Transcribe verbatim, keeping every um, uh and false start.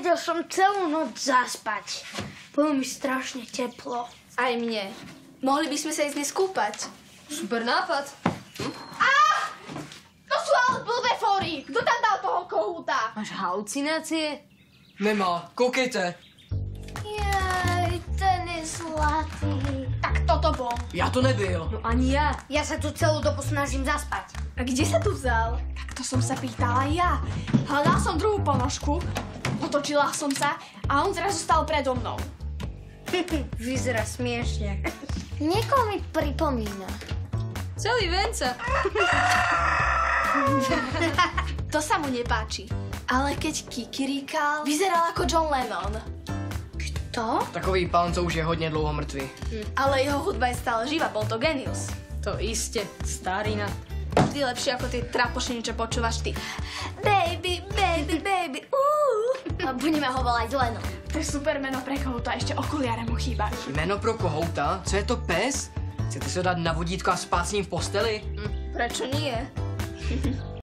Nevedel som celú noc zaspať. Bolo mi strašne teplo. Aj mne. Mohli by sme sa ísť dnes kúpať. Super nápad. Á! To sú ale blbé fóry. Kto tam dal toho kohúta? Máš halucinácie? Nemá, koukejte. Jaj, ten je zlatý. Tak toto bol. Ja to nebyl. No ani ja. Ja sa tu celú dobu snažím zaspať. A kde sa tu vzal? Tak to som sa pýtala ja. Hľadal som druhú ponožku, otočila som sa a on zrazu stal predo mnou. Vyzerá smiešne. Niekoho mi pripomína. Celý venca. To sa mu nepáči. Ale keď kikiríkal, vyzeral ako John Lennon. To? Takový pán, co už je hodně dlouho mrtvý. Ale jeho hudba je stále živá, bol to genius. To iste, starina. Vždy lepšie ako tie trapošiny, čo počúvaš ty. Baby, baby, baby, uuu. A budeme ho volať Leno. To je super meno pre kohúta, ešte okuliare mu chýbajú. Jméno pro kohouta? Co je to pes? Chcete se ho dát na vodítko a spát s ním v posteli? Prečo nie?